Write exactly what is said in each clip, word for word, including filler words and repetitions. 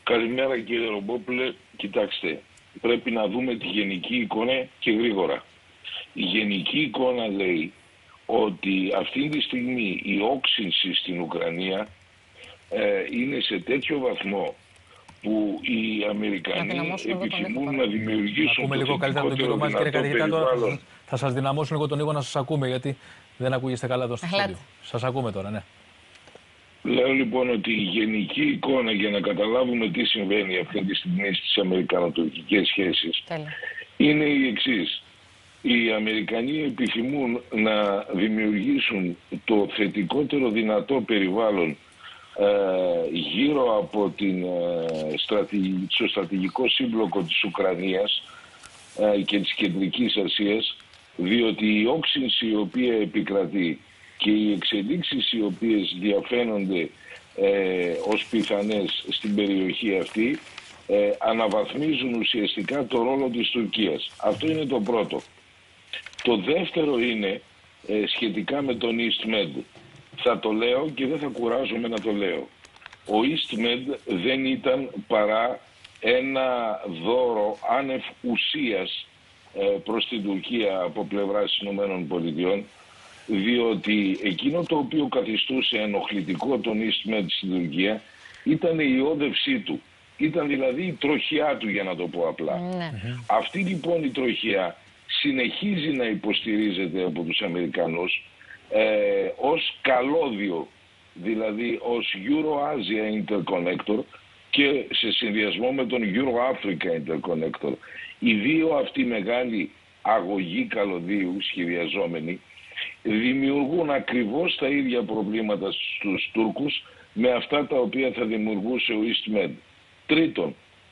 Καλημέρα κύριε Ρομπόπουλε. Κοιτάξτε, πρέπει να δούμε τη γενική εικόνα και γρήγορα. Η γενική εικόνα λέει ότι αυτή τη στιγμή η όξυνση στην Ουκρανία ε, είναι σε τέτοιο βαθμό που οι Αμερικανοί επιθυμούν να δημιουργήσουν το λίγο καλύτερα τον κύριο Μάζη, κύριε καθηγητά, τώρα θα σας δυναμώσουν λίγο τον Νίκο να σας ακούμε, γιατί δεν ακούγεστε καλά εδώ στο στούντιο. Σας ακούμε τώρα, ναι. Λέω λοιπόν ότι η γενική εικόνα, για να καταλάβουμε τι συμβαίνει αυτή τη στιγμή στις αμερικανοτουρκικές σχέσεις, Τέλει. είναι η εξής. Οι Αμερικανοί επιθυμούν να δημιουργήσουν το θετικότερο δυνατό περιβάλλον ε, γύρω από την, ε, στρατη, το στρατηγικό σύμπλοκο της Ουκρανίας ε, και της Κεντρικής Ασίας, διότι η όξυνση η οποία επικρατεί και οι εξελίξεις οι οποίες διαφαίνονται ε, ως πιθανές στην περιοχή αυτή ε, αναβαθμίζουν ουσιαστικά το ρόλο της Τουρκίας. Αυτό είναι το πρώτο. Το δεύτερο είναι ε, σχετικά με τον EastMed. Θα το λέω και δεν θα κουράζομαι να το λέω. Ο EastMed δεν ήταν παρά ένα δώρο άνευ ουσίας ε, προς την Τουρκία από πλευράς Ηνωμένων Πολιτειών, διότι εκείνο το οποίο καθιστούσε ενοχλητικό τον EastMed στην Τουρκία ήταν η όδευσή του. Ήταν δηλαδή η τροχιά του, για να το πω απλά. Ναι. Αυτή λοιπόν η τροχιά συνεχίζει να υποστηρίζεται από τους Αμερικανούς ε, ως καλώδιο, δηλαδή ως Euro-Asia Interconnector και σε συνδυασμό με τον Euro-Africa Interconnector. Οι δύο αυτοί μεγάλοι αγωγοί καλωδίου σχεδιαζόμενοι δημιουργούν ακριβώς τα ίδια προβλήματα στους Τούρκους με αυτά τα οποία θα δημιουργούσε ο EastMed. Τρίτον,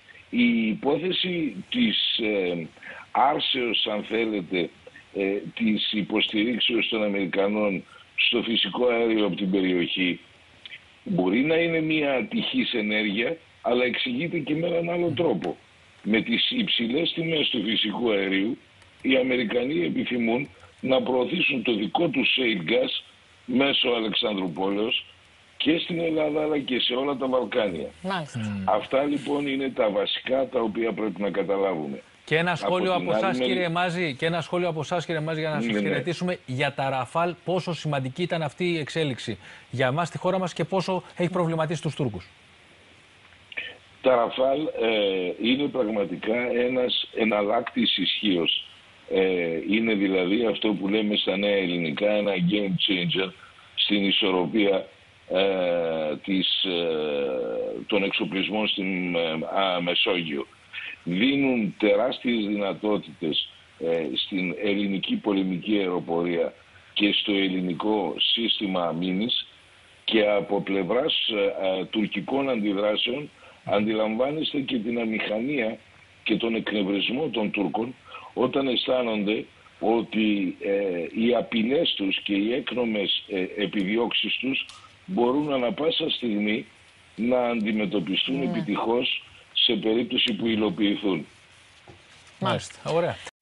η υπόθεση της ε, άρσεως, αν θέλετε, ε, της υποστηρίξεως των Αμερικανών στο φυσικό αέριο από την περιοχή μπορεί να είναι μια ατυχής ενέργεια, αλλά εξηγείται και με έναν άλλο τρόπο. Με τις υψηλές τιμές του φυσικού αερίου, οι Αμερικανοί επιθυμούν να προωθήσουν το δικό του shale gas μέσω Αλεξανδρουπόλεως και στην Ελλάδα αλλά και σε όλα τα Βαλκάνια. Mm. Αυτά λοιπόν είναι τα βασικά τα οποία πρέπει να καταλάβουμε. Και ένα σχόλιο από, από εσάς, κύριε Μάζη, και ένα σχόλιο από εσάς, κύριε Μάζη, για να σας ναι, χαιρετήσουμε ναι. για τα Ραφάλ, πόσο σημαντική ήταν αυτή η εξέλιξη για εμάς στη χώρα μας και πόσο έχει προβληματίσει τους Τούρκους. Τα Ραφάλ ε, είναι πραγματικά ένας εναλλάκτης ισχύος. Ε, είναι δηλαδή αυτό που λέμε στα νέα ελληνικά ένα game changer στην ισορροπία ε, της, ε, των εξοπλισμών στην ε, α, Μεσόγειο. Δίνουν τεράστιες δυνατότητες ε, στην ελληνική πολεμική αεροπορία και στο ελληνικό σύστημα αμήνης, και από πλευράς ε, ε, τουρκικών αντιδράσεων αντιλαμβάνεστε και την αμηχανία και τον εκνευρισμό των Τούρκων όταν αισθάνονται ότι ε, οι απειλές τους και οι έκνομες ε, επιδιώξεις τους μπορούν ανα πάσα στιγμή να αντιμετωπιστούν mm. επιτυχώς σε περίπτωση που υλοποιηθούν. Μάλιστα, ωραία.